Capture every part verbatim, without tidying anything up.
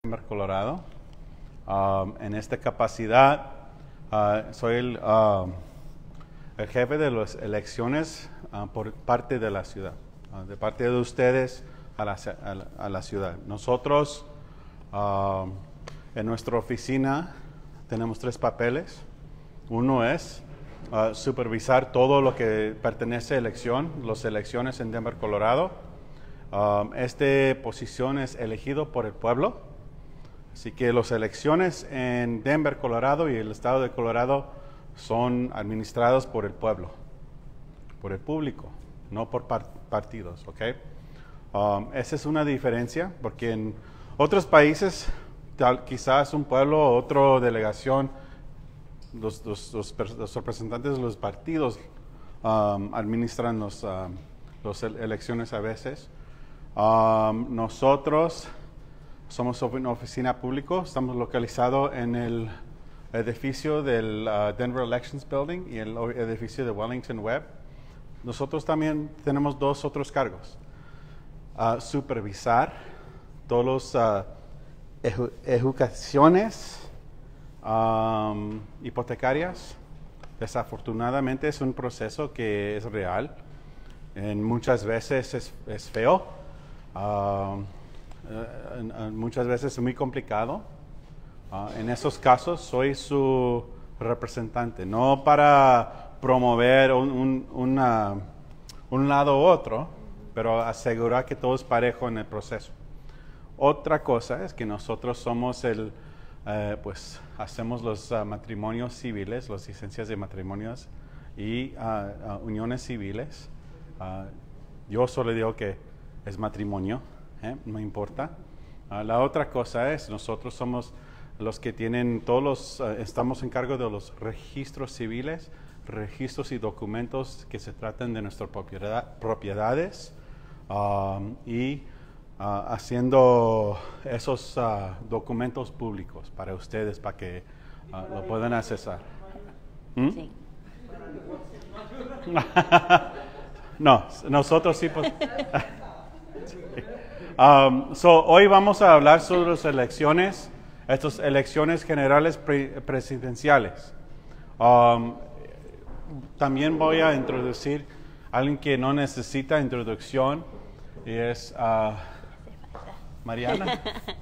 Denver, Colorado. Um, en esta capacidad uh, soy el, uh, el jefe de las elecciones uh, por parte de la ciudad, uh, de parte de ustedes a la, a la, a la ciudad. Nosotros uh, en nuestra oficina tenemos tres papeles. Uno es uh, supervisar todo lo que pertenece a elección, las elecciones en Denver, Colorado. Um, esta posición es elegido por el pueblo. Así que las elecciones en Denver, Colorado y el estado de Colorado son administradas por el pueblo, por el público, no por par partidos, ¿ok? Um, esa es una diferencia, porque en otros países, tal, quizás un pueblo o otra delegación, los, los, los, los representantes de los partidos um, administran las um, elecciones a veces. Um, nosotros somos una oficina pública, estamos localizados en el edificio del uh, Denver Elections Building y el edificio de Wellington Webb. Nosotros también tenemos dos otros cargos. Uh, supervisar todas las uh, ejecuciones um, hipotecarias. Desafortunadamente es un proceso que es real. En muchas veces es, es feo. Uh, Uh, muchas veces es muy complicado. Uh, en esos casos soy su representante, no para promover un, un, una, un lado u otro, pero asegurar que todo es parejo en el proceso. Otra cosa es que nosotros somos el, uh, pues hacemos los uh, matrimonios civiles, las licencias de matrimonios y uh, uh, uniones civiles. Uh, yo solo digo que es matrimonio. ¿Eh? No importa. Uh, la otra cosa es, nosotros somos los que tienen todos los, uh, estamos en cargo de los registros civiles, registros y documentos que se tratan de nuestras propiedad, propiedades um, y uh, haciendo esos uh, documentos públicos para ustedes, para que uh, lo puedan accesar. ¿Mm? Sí. No, nosotros sí. Pues, Um, so, hoy vamos a hablar sobre las elecciones, estas elecciones generales pre presidenciales. Um, también voy a introducir a alguien que no necesita introducción y es uh, Mariana.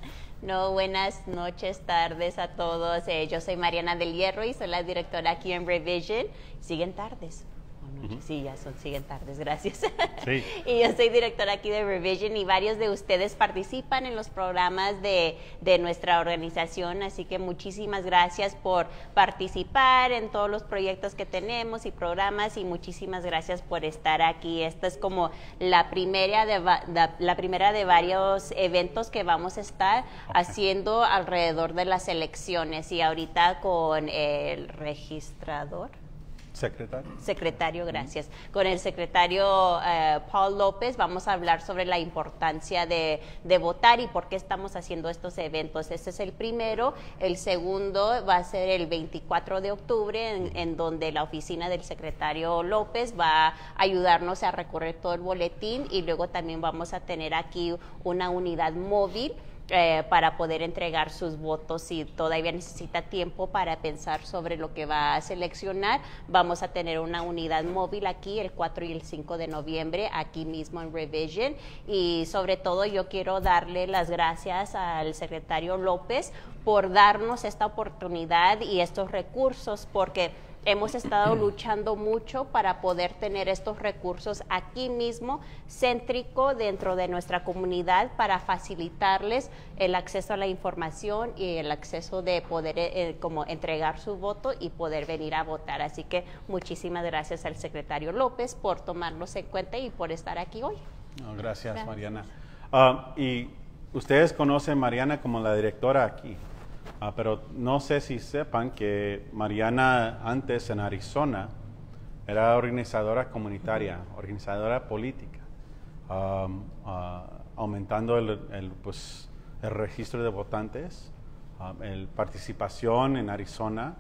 No, buenas noches, tardes a todos. Eh, yo soy Mariana del Hierro y soy la directora aquí en Revision. Siguen tardes. Uh-huh. Sí, ya son, siguen tardes, gracias. Sí. Y yo soy directora aquí de Revision y varios de ustedes participan en los programas de, de nuestra organización, así que muchísimas gracias por participar en todos los proyectos que tenemos y programas y muchísimas gracias por estar aquí. Esta es como la primera de, la, la primera de varios eventos que vamos a estar okay. haciendo alrededor de las elecciones y ahorita con el registrador. Secretario. Secretario, gracias. Mm. Con el secretario uh, Paul López vamos a hablar sobre la importancia de, de votar y por qué estamos haciendo estos eventos. Este es el primero. El segundo va a ser el veinticuatro de octubre, en, en donde la oficina del secretario López va a ayudarnos a recorrer todo el boletín y luego también vamos a tener aquí una unidad móvil Eh, para poder entregar sus votos. Si todavía necesita tiempo para pensar sobre lo que va a seleccionar, vamos a tener una unidad móvil aquí el cuatro y el cinco de noviembre, aquí mismo en Revision. Y sobre todo yo quiero darle las gracias al secretario López por darnos esta oportunidad y estos recursos, porque hemos estado luchando mucho para poder tener estos recursos aquí mismo, céntrico dentro de nuestra comunidad, para facilitarles el acceso a la información y el acceso de poder eh, como entregar su voto y poder venir a votar. Así que muchísimas gracias al secretario López por tomarnos en cuenta y por estar aquí hoy. No, gracias, gracias, Mariana. Uh, y ustedes conocen a Mariana como la directora aquí. Uh, pero no sé si sepan que Mariana antes en Arizona era organizadora comunitaria, organizadora política, um, uh, aumentando el, el, pues, el registro de votantes, uh, el participación en Arizona,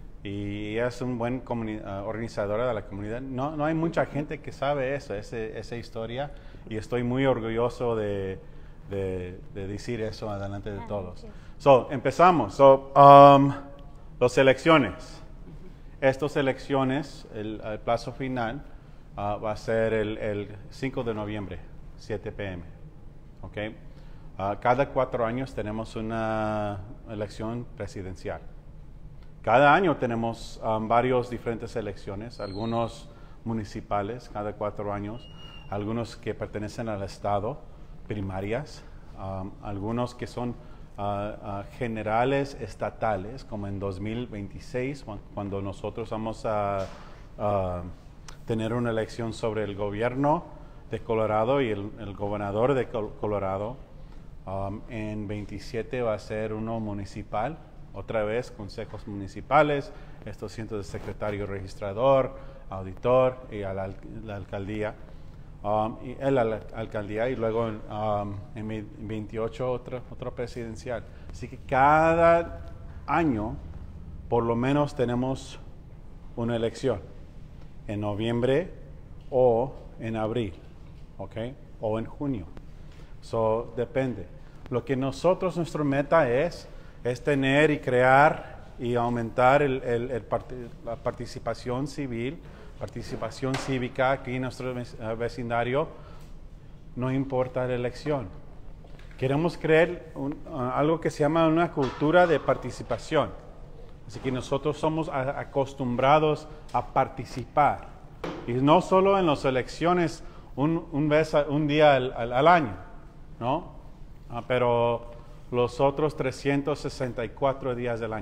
y ella es una buena uh, organizadora de la comunidad. No, no hay mucha gente que sabe eso, ese, esa historia, y estoy muy orgulloso de de, de decir eso adelante de todos. So, empezamos. So, um, las elecciones. Estas elecciones, el, el plazo final uh, va a ser el, el cinco de noviembre, siete p m Okay. Uh, cada cuatro años tenemos una elección presidencial. Cada año tenemos um, varios diferentes elecciones, algunos municipales cada cuatro años, algunos que pertenecen al estado, primarias, um, algunos que son uh, uh, generales estatales, como en dos mil veintiséis, cuando nosotros vamos a uh, tener una elección sobre el gobierno de Colorado y el, el gobernador de Colorado. Um, en veintisiete va a ser uno municipal, otra vez consejos municipales, estos cientos de secretario registrador, auditor y a la, la alcaldía, um, y en la, la alcaldía y luego um, en veintiocho otro, otro presidencial. Así que cada año por lo menos tenemos una elección en noviembre o en abril, ¿ok? O en junio. So, depende. Lo que nosotros, nuestra meta es, es tener y crear y aumentar el, el, el part la participación civil, participación cívica aquí en nuestro vecindario, no importa la elección. Queremos crear un, uh, algo que se llama una cultura de participación. Así que nosotros somos a, acostumbrados a participar. Y no solo en las elecciones un, un, vez a, un día al, al, al año, ¿no? Uh, pero los otros trescientos sesenta y cuatro días del año.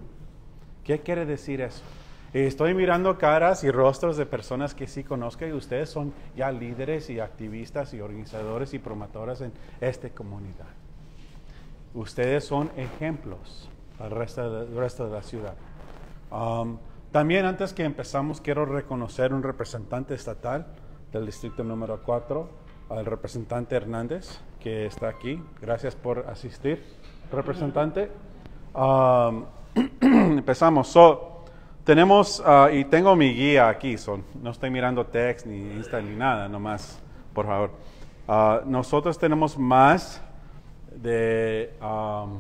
¿Qué quiere decir eso? Estoy mirando caras y rostros de personas que sí conozco y ustedes son ya líderes y activistas y organizadores y promotoras en esta comunidad. Ustedes son ejemplos al resto de, el resto de la ciudad. Um, también antes que empezamos quiero reconocer un representante estatal del distrito número cuatro, al representante Hernández, que está aquí. Gracias por asistir, representante. Um, empezamos. So, tenemos, uh, y tengo mi guía aquí, so, no estoy mirando text ni Insta ni nada, nomás, por favor. Uh, nosotros tenemos más de um,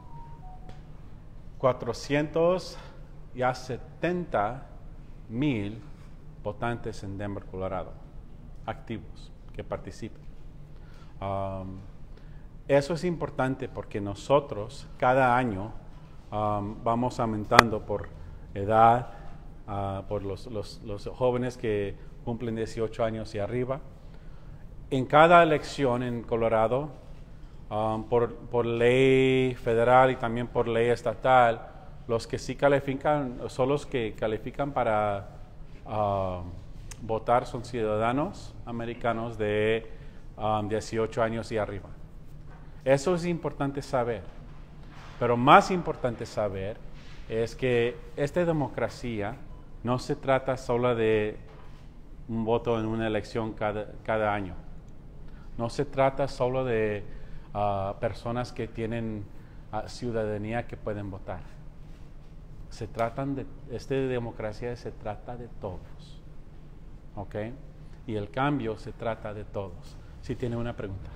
cuatrocientos setenta mil votantes en Denver, Colorado, activos, que participan. Um, eso es importante porque nosotros cada año um, vamos aumentando por edad, uh, por los, los, los jóvenes que cumplen dieciocho años y arriba. En cada elección en Colorado, um, por, por ley federal y también por ley estatal, los que sí califican, son los que califican para uh, votar son ciudadanos americanos de um, dieciocho años y arriba. Eso es importante saber. Pero más importante saber es que esta democracia no se trata solo de un voto en una elección cada, cada año. No se trata solo de uh, personas que tienen uh, ciudadanía que pueden votar. Se tratan de, esta democracia se trata de todos. ¿Ok? Y el cambio se trata de todos. Si tiene una pregunta.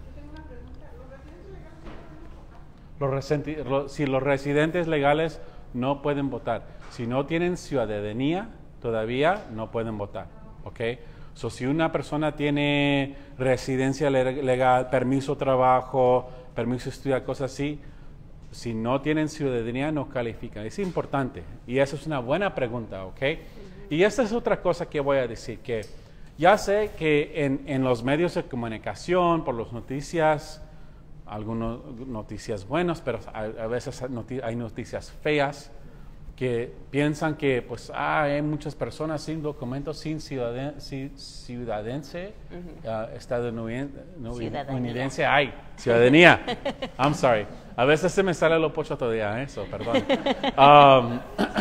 Los residentes, los, si los residentes legales no pueden votar, si no tienen ciudadanía, todavía no pueden votar, ¿ok? So, si una persona tiene residencia legal, permiso de trabajo, permiso de estudiar, cosas así, si no tienen ciudadanía, no califican. Es importante, y esa es una buena pregunta, ¿ok? Y esta es otra cosa que voy a decir, que ya sé que en, en los medios de comunicación, por las noticias, algunas noticias buenas, pero a, a veces hay noticias feas que piensan que pues ah, hay muchas personas sin documentos, sin ciudadan, sin ciudadense, uh-huh. uh, estadounidense, hay ciudadanía. I'm sorry. A veces se me sale lo pocho todavía, eso, perdón. Um,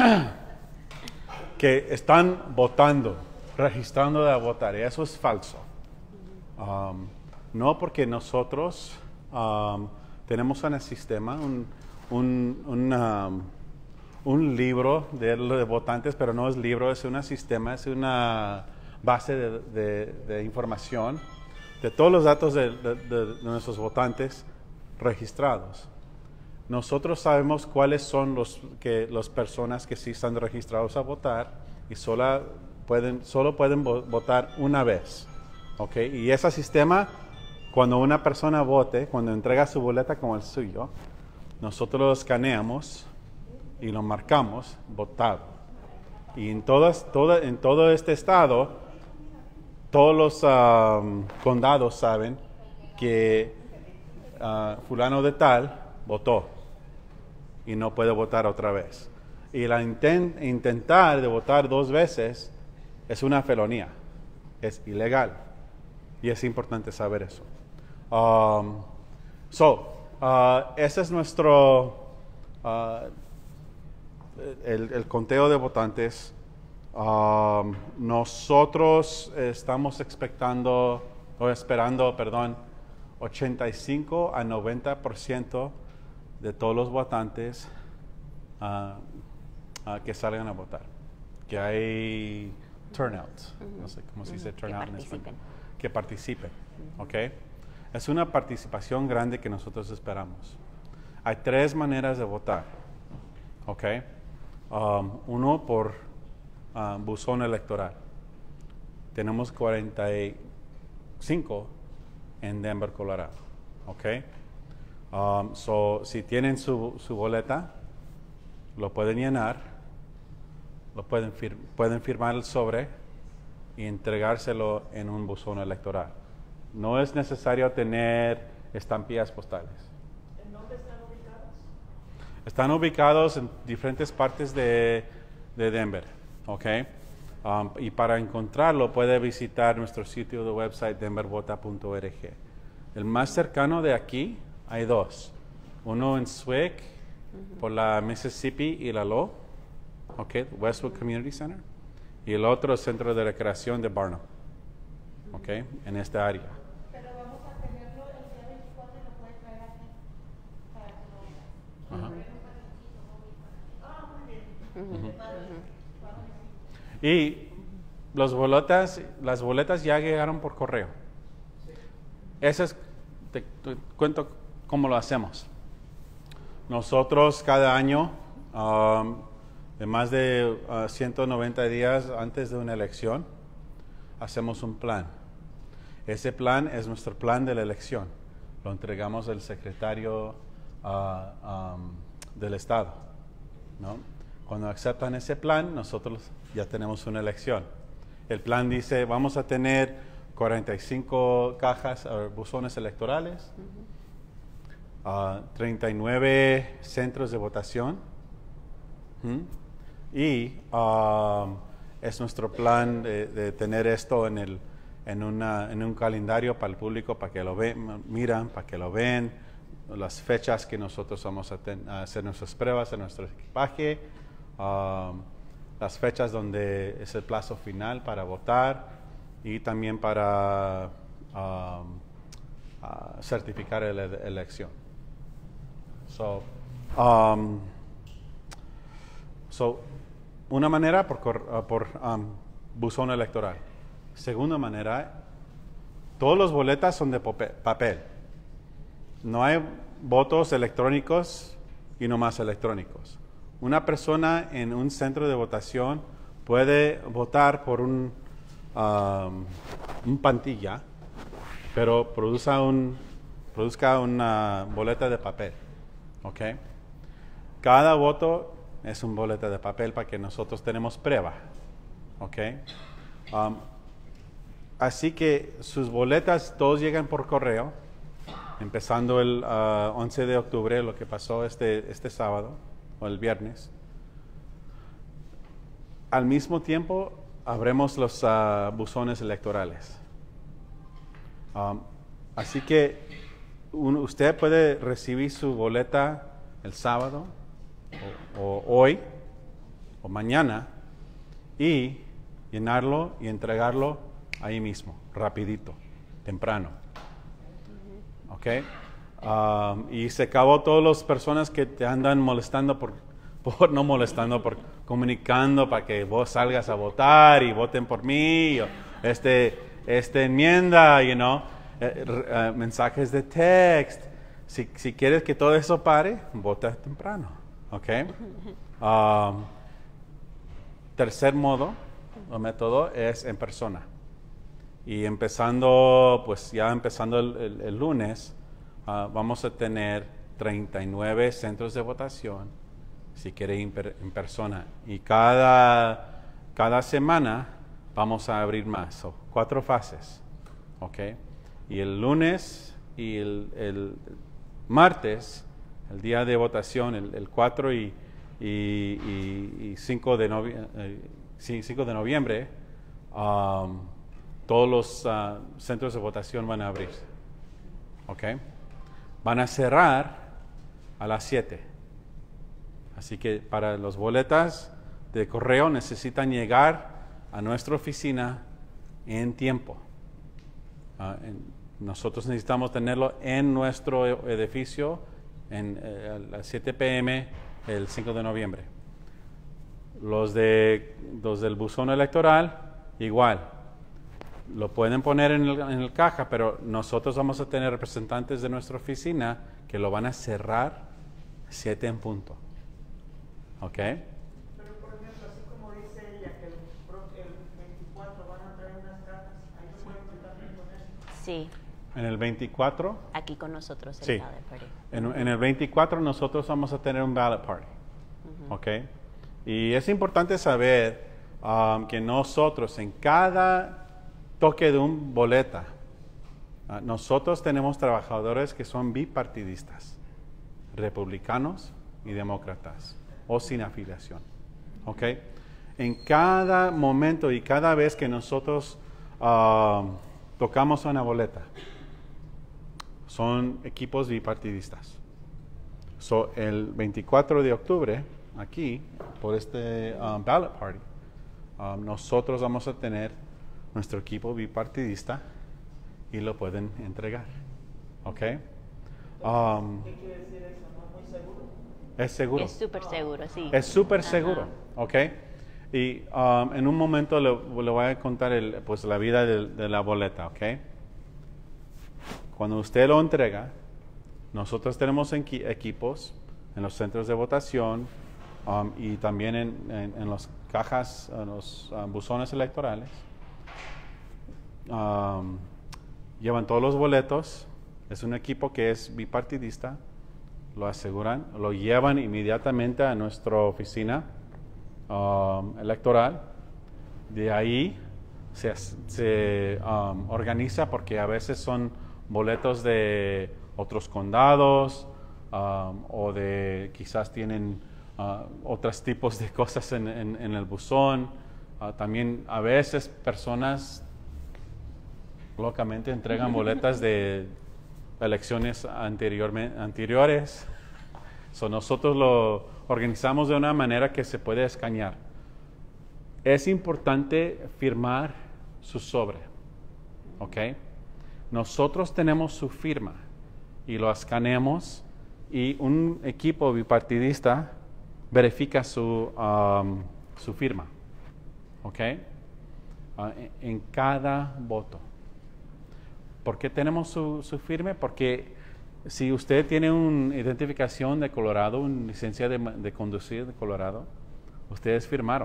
que están votando, registrando de votar, y eso es falso. Um, no porque nosotros Um, tenemos en el sistema un, un, un, um, un libro de, de votantes, pero no es libro, es un sistema, es una base de, de, de información de todos los datos de, de, de, de nuestros votantes registrados. Nosotros sabemos cuáles son los que las personas que sí están registrados a votar y solo pueden, solo pueden votar una vez. ¿Okay? Y ese sistema, cuando una persona vote, cuando entrega su boleta como el suyo, nosotros lo escaneamos y lo marcamos votado. Y en, todas, toda, en todo este estado, todos los um, condados saben que uh, fulano de tal votó y no puede votar otra vez. Y la intent, intentar de votar dos veces es una felonía, es ilegal. Y es importante saber eso. Um, so, uh, ese es nuestro, uh, el, el conteo de votantes. Um, nosotros estamos expectando, o esperando, perdón, ochenta y cinco a noventa por ciento de todos los votantes uh, uh, que salgan a votar. Que hay turnout, uh-huh. no sé cómo se dice uh-huh. turnout en español. Que participen, uh-huh. ¿ok? Es una participación grande que nosotros esperamos. Hay tres maneras de votar, ¿ok? Um, uno por uh, buzón electoral. Tenemos cuarenta y cinco en Denver, Colorado, ¿ok? Um, so, si tienen su, su boleta, lo pueden llenar, lo pueden, fir pueden firmar el sobre y entregárselo en un buzón electoral. No es necesario tener estampillas postales. ¿En dónde están ubicados? Están ubicados en diferentes partes de, de Denver, ¿ok? Um, y para encontrarlo puede visitar nuestro sitio de website denver vota punto org. El más cercano de aquí hay dos. Uno en Swick, uh-huh. por la Mississippi y la Low, ¿ok? Westwood Community Center. Y el otro centro de recreación de Barnum, ¿ok? En esta área. Pero vamos a tenerlo el día veinticuatro y lo puede traer aquí para que lo veas. Ajá. Ah, muy bien. Uh-huh. Uh-huh. Y los boletas, las boletas ya llegaron por correo. Sí. Ese es, te, te cuento cómo lo hacemos. Nosotros cada año, um, de más de uh, ciento noventa días antes de una elección, hacemos un plan. Ese plan es nuestro plan de la elección. Lo entregamos al secretario uh, um, del Estado, ¿no? Cuando aceptan ese plan, nosotros ya tenemos una elección. El plan dice, vamos a tener cuarenta y cinco cajas, uh, buzones electorales, uh-huh. uh, treinta y nueve centros de votación, ¿hmm? y uh, es nuestro plan de, de tener esto en, el, en, una, en un calendario para el público, para que lo vean, miran, para que lo ven, las fechas que nosotros vamos a, ten, a hacer nuestras pruebas en nuestro equipaje, um, las fechas donde es el plazo final para votar y también para um, uh, certificar la elección. So, um, so, una manera por, uh, por um, buzón electoral. Segunda manera, todas las boletas son de papel. No hay votos electrónicos y no más electrónicos. Una persona en un centro de votación puede votar por un, um, un pantilla, pero produzca, un, produzca una boleta de papel. ¿Okay? Cada voto es un boleta de papel para que nosotros tenemos prueba. ¿Okay? Um, así que sus boletas todos llegan por correo, empezando el uh, once de octubre, lo que pasó este, este sábado o el viernes. Al mismo tiempo, abremos los uh, buzones electorales. Um, así que un, usted puede recibir su boleta el sábado, o, o hoy, o mañana, y llenarlo y entregarlo ahí mismo, rapidito, temprano. ¿Ok? Um, y se acabó todas las personas que te andan molestando por, por no molestando, por comunicando para que vos salgas a votar y voten por mí, o este, este enmienda, you know, eh, uh, mensajes de text. si, si quieres que todo eso pare, vota temprano, ¿ok? Um, tercer modo o método es en persona. Y empezando, pues ya empezando el, el, el lunes, uh, vamos a tener treinta y nueve centros de votación, si quiere ir en persona. Y cada, cada semana vamos a abrir más, so, cuatro fases, ¿ok? Y el lunes y el, el martes, el día de votación, el, el cuatro y, y, y, y cinco, de novie, eh, cinco de noviembre, um, todos los uh, centros de votación van a abrirse, ¿ok? Van a cerrar a las siete. Así que para los boletas de correo necesitan llegar a nuestra oficina en tiempo. Uh, en, nosotros necesitamos tenerlo en nuestro edificio en, eh, a las siete p m el cinco de noviembre. Los, de, los del buzón electoral, igual. Lo pueden poner en el, en el caja, pero nosotros vamos a tener representantes de nuestra oficina que lo van a cerrar siete en punto. ¿Ok? Pero por ejemplo, así como dice ella, que el, pro- el veinticuatro van a traer unas cajas, ahí no pueden contar con eso. Sí, En el veinticuatro, aquí con nosotros el sí. ballot party. En, en el veinticuatro nosotros vamos a tener un ballot party. ¿Ok? Y es importante saber um, que nosotros en cada toque de un boleta, uh, nosotros tenemos trabajadores que son bipartidistas, republicanos y demócratas, o sin afiliación. ¿Ok? En cada momento y cada vez que nosotros uh, tocamos una boleta, son equipos bipartidistas. So, el veinticuatro de octubre, aquí, por este um, ballot party, um, nosotros vamos a tener nuestro equipo bipartidista y lo pueden entregar. ¿Ok? Um, ¿Qué quiere decir eso? ¿No muy seguro? es seguro. Es súper seguro, sí. Es súper Ajá. seguro. ¿Ok? Y um, en un momento le, le voy a contar el, pues, la vida de, de la boleta. ¿Ok? Cuando usted lo entrega, nosotros tenemos equi- equipos en los centros de votación um, y también en, en, en las cajas, en los uh, buzones electorales. Um, llevan todos los boletos. Es un equipo que es bipartidista. Lo aseguran, lo llevan inmediatamente a nuestra oficina um, electoral. De ahí se, se um, organiza porque a veces son boletos de otros condados um, o de quizás tienen uh, otros tipos de cosas en, en, en el buzón. Uh, también a veces personas locamente entregan boletas de elecciones anteriorme- anteriores. So, nosotros lo organizamos de una manera que se puede escanear. Es importante firmar su sobre, ¿ok? Nosotros tenemos su firma y lo escaneamos y un equipo bipartidista verifica su, um, su firma, ¿ok? Uh, en, en cada voto. ¿Por qué tenemos su, su firma? Porque si usted tiene una identificación de Colorado, una licencia de, de conducir de Colorado, ustedes firmaron.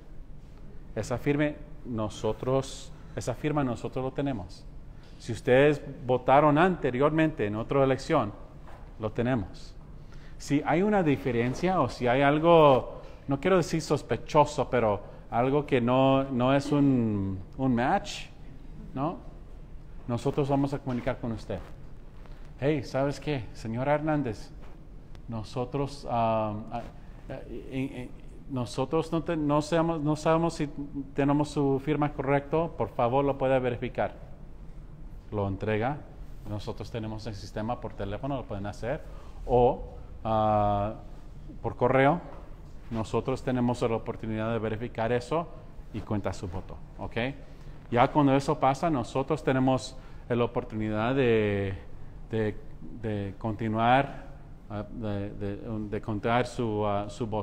Esa firma nosotros, esa firma nosotros lo tenemos. Si ustedes votaron anteriormente en otra elección, lo tenemos. Si hay una diferencia o si hay algo, no quiero decir sospechoso, pero algo que no, no es un, un match, ¿no? Nosotros vamos a comunicar con usted. Hey, ¿sabes qué? Señora Hernández, nosotros, um, uh, uh, uh, nosotros no, te, no, sabemos, no sabemos si tenemos su firma correcto, por favor lo puede verificar. Lo entrega, nosotros tenemos el sistema por teléfono, lo pueden hacer, o uh, por correo, nosotros tenemos la oportunidad de verificar eso y cuenta su voto, ¿ok? Ya cuando eso pasa, nosotros tenemos la oportunidad de, de, de continuar, uh, de, de, de contar su, uh, su voto.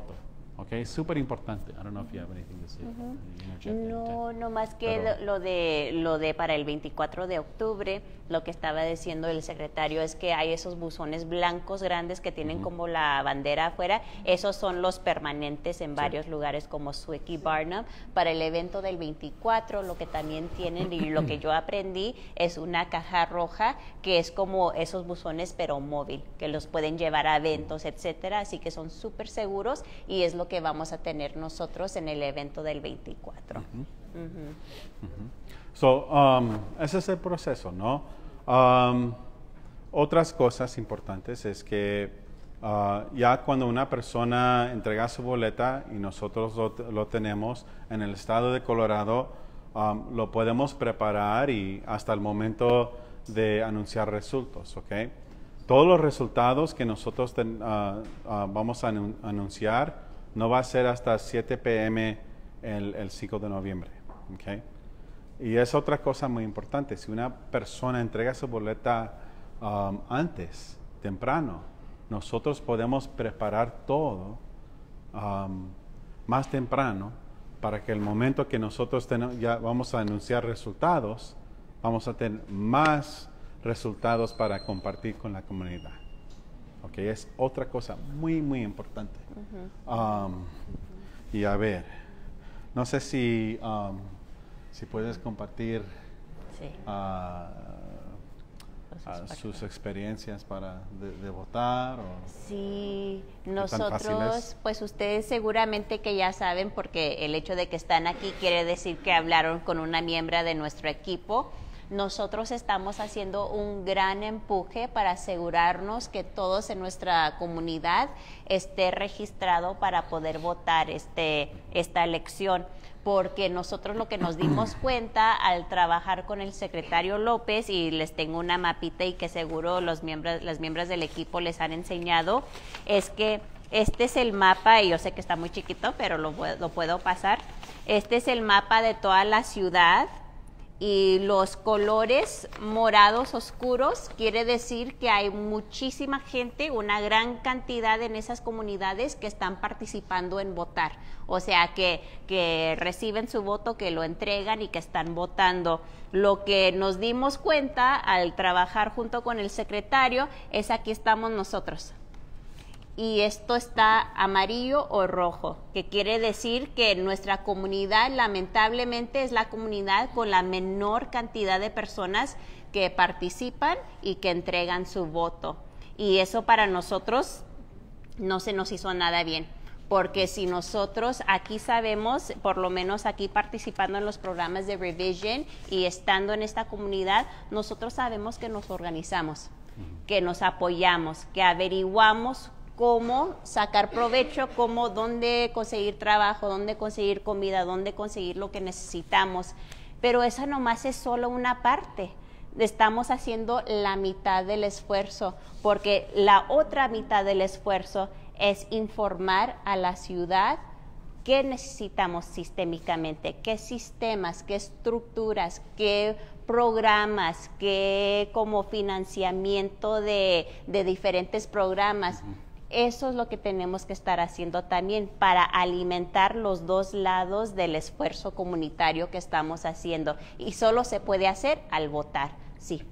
Ok, súper importante. I don't know if you have anything to say. You interject No, anytime. no más que Pero- lo, lo de lo de para el veinticuatro de octubre, lo que estaba diciendo el secretario es que hay esos buzones blancos grandes que tienen Ujú. como la bandera afuera, esos son los permanentes en Sí. varios lugares como Swick y Barnum. Para el evento del veinticuatro, lo que también tienen y lo que yo aprendí es una caja roja que es como esos buzones pero móvil, que los pueden llevar a eventos, etcétera, así que son súper seguros y es lo que vamos a tener nosotros en el evento del veinticuatro. Ujú. Ujú. So, um, ese es el proceso, ¿no? Um, otras cosas importantes es que uh, ya cuando una persona entrega su boleta y nosotros lo, lo tenemos en el estado de Colorado, um, lo podemos preparar y hasta el momento de anunciar resultados, ¿ok? Todos los resultados que nosotros ten- uh, uh, vamos a anu- anunciar no va a ser hasta siete p m el, el cinco de noviembre, ¿ok? Y es otra cosa muy importante. Si una persona entrega su boleta um, antes, temprano, nosotros podemos preparar todo um, más temprano para que el momento que nosotros ten- ya vamos a anunciar resultados, vamos a tener más resultados para compartir con la comunidad. Ok, es otra cosa muy, muy importante. Um, y a ver, no sé si, um, si puedes compartir Sí. ah, Los ah, aspectos. sus experiencias para de, de votar. O, Sí, tan fácil nosotros, es? pues ustedes seguramente que ya saben, porque el hecho de que están aquí quiere decir que hablaron con una miembro de nuestro equipo. Nosotros estamos haciendo un gran empuje para asegurarnos que todos en nuestra comunidad esté registrado para poder votar este, esta elección. Porque nosotros lo que nos dimos cuenta al trabajar con el secretario López, y les tengo una mapita y que seguro los miembros, las miembros del equipo les han enseñado, es que este es el mapa, y yo sé que está muy chiquito, pero lo, puedo- lo puedo pasar. Este es el mapa de toda la ciudad. Y los colores morados oscuros quiere decir que hay muchísima gente, una gran cantidad en esas comunidades que están participando en votar. O sea, que, que reciben su voto, que lo entregan y que están votando. Lo que nos dimos cuenta al trabajar junto con el secretario es aquí estamos nosotros. Y esto está amarillo o rojo, que quiere decir que nuestra comunidad lamentablemente es la comunidad con la menor cantidad de personas que participan y que entregan su voto. Y eso para nosotros no se nos hizo nada bien, porque si nosotros aquí sabemos, por lo menos aquí participando en los programas de Revision y estando en esta comunidad, nosotros sabemos que nos organizamos, que nos apoyamos, que averiguamos cómo sacar provecho, cómo, dónde conseguir trabajo, dónde conseguir comida, dónde conseguir lo que necesitamos. Pero esa nomás es solo una parte. Estamos haciendo la mitad del esfuerzo, porque la otra mitad del esfuerzo es informar a la ciudad qué necesitamos sistémicamente, qué sistemas, qué estructuras, qué programas, qué como financiamiento de, de diferentes programas. Eso es lo que tenemos que estar haciendo también para alimentar los dos lados del esfuerzo comunitario que estamos haciendo. Y solo se puede hacer al votar, sí.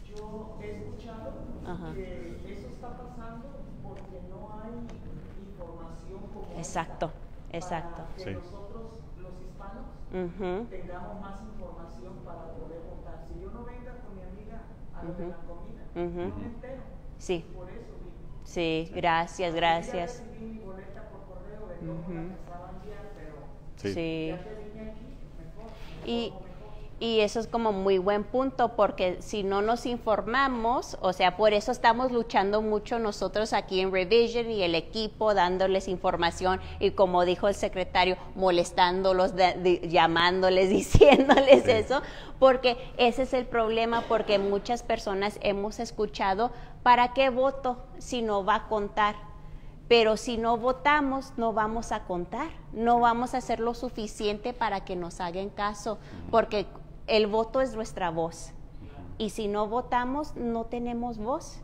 Yo he escuchado Ajá. que eso está pasando porque no hay información como Exacto, esta exacto. para que Sí. nosotros, los hispanos, Ujú, tengamos más información para poder votar. Si yo no venga con mi amiga a lo de Ujú. la comida, Ujú. no me entero. sí, Por eso vine. sí, gracias, gracias. Ya recibí mi boleta por correo de cómo Ujú. la pensaba enviar, pero Sí. Sí. ya que vine aquí, mejor. me Y, informo mejor. y eso es como muy buen punto, porque si no nos informamos, o sea, por eso estamos luchando mucho nosotros aquí en Revision y el equipo dándoles información y como dijo el secretario, molestándolos, de- de- llamándoles, diciéndoles Sí. eso, porque ese es el problema, porque muchas personas hemos escuchado, ¿para qué voto si no va a contar? Pero si no votamos, no vamos a contar, no vamos a hacer lo suficiente para que nos hagan caso, porque el voto es nuestra voz. Y si no votamos, no tenemos voz.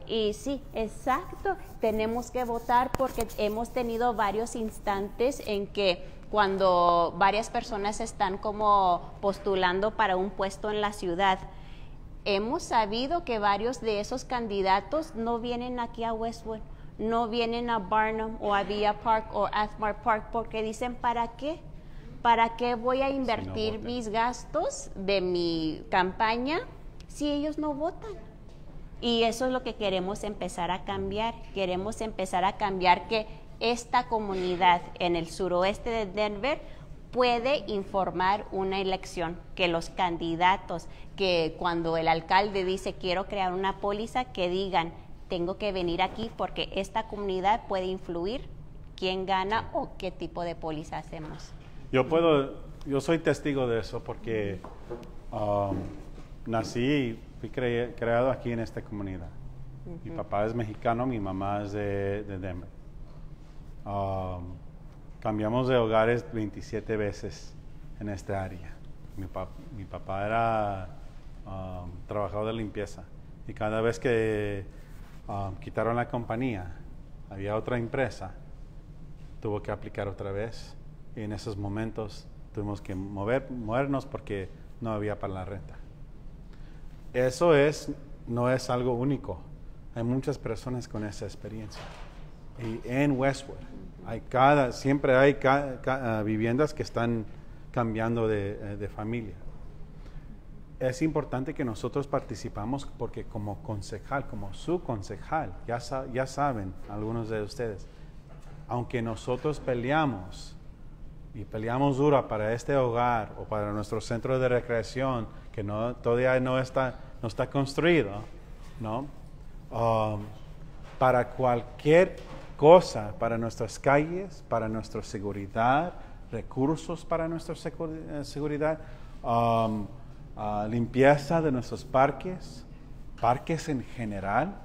Y sí, exacto, tenemos que votar porque hemos tenido varios instantes en que cuando varias personas están como postulando para un puesto en la ciudad, hemos sabido que varios de esos candidatos no vienen aquí a Westwood, no vienen a Barnum o a Villa Park o Athmar Park porque dicen, ¿para qué? ¿Para qué voy a invertir Si no mis gastos de mi campaña si ellos no votan? Y eso es lo que queremos empezar a cambiar. Queremos empezar a cambiar que esta comunidad en el suroeste de Denver puede informar una elección, que los candidatos, que cuando el alcalde dice quiero crear una póliza, que digan tengo que venir aquí porque esta comunidad puede influir quién gana o qué tipo de póliza hacemos. Yo puedo, yo soy testigo de eso porque um, nací, fui cre creado aquí en esta comunidad. Uh-huh. Mi papá es mexicano, mi mamá es de, de Denver. Um, cambiamos de hogares veintisiete veces en esta área. Mi, pap mi papá era um, trabajador de limpieza y cada vez que um, quitaron la compañía, había otra empresa, tuvo que aplicar otra vez. Y en esos momentos tuvimos que mover, movernos porque no había para la renta. Eso es, no es algo único. Hay muchas personas con esa experiencia. Y en Westwood, hay cada, siempre hay ca, ca, uh, viviendas que están cambiando de, de familia. Es importante que nosotros participamos porque como concejal, como su concejal, ya, sa, ya saben algunos de ustedes, aunque nosotros peleamos, y peleamos duro para este hogar o para nuestro centro de recreación que no, todavía no está, no está construido, ¿no? Um, para cualquier cosa, para nuestras calles, para nuestra seguridad, recursos para nuestra seguridad, um, uh, limpieza de nuestros parques, parques en general.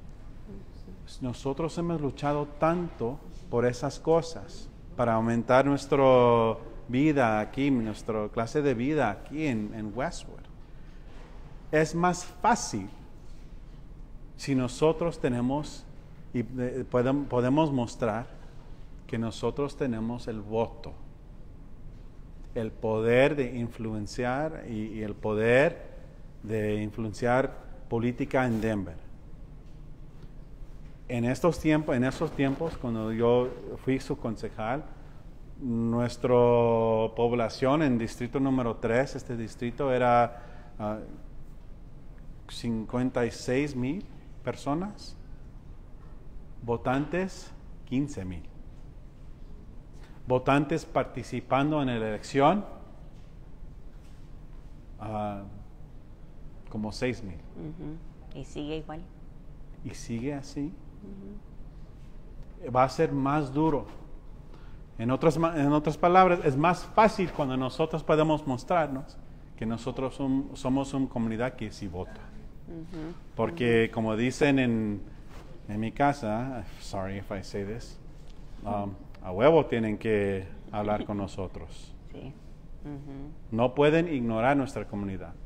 Nosotros hemos luchado tanto por esas cosas, para aumentar nuestra vida aquí, nuestra clase de vida aquí en, en Westwood. Es más fácil si nosotros tenemos y eh, podemos, podemos mostrar que nosotros tenemos el voto, el poder de influenciar y, y el poder de influenciar política en Denver. En estos tiempos, en esos tiempos, cuando yo fui su concejal, nuestra población en distrito número tres, este distrito era uh, cincuenta y seis mil personas, votantes quince mil, votantes participando en la elección uh, como seis mil. Uh-huh. Y sigue igual. Y sigue así. Va a ser más duro. En otras, en otras palabras, es más fácil cuando nosotros podemos mostrarnos que nosotros son, somos una comunidad que sí vota. Uh-huh. Porque uh-huh. como dicen en, en mi casa, sorry if I say this, um, a huevo tienen que hablar con nosotros. Sí. Uh-huh. No pueden ignorar nuestra comunidad.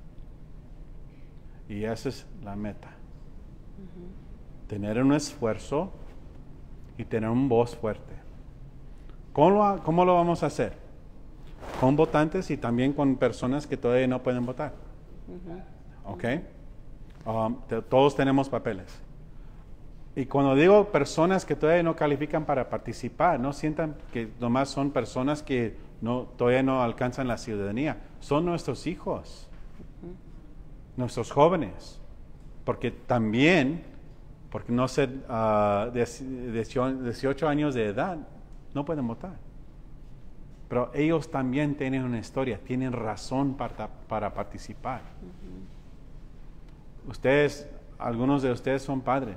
Y esa es la meta. Uh-huh. Tener un esfuerzo y tener una voz fuerte. ¿Cómo, ¿Cómo lo vamos a hacer? Con votantes y también con personas que todavía no pueden votar. Uh-huh. ¿Ok? Um, te, todos tenemos papeles. Y cuando digo personas que todavía no califican para participar, no sientan que nomás son personas que no, todavía no alcanzan la ciudadanía. Son nuestros hijos, uh-huh. nuestros jóvenes. Porque también... porque no ser uh, dieciocho años de edad, no pueden votar. Pero ellos también tienen una historia, tienen razón para, para participar. Uh-huh. Ustedes, algunos de ustedes son padres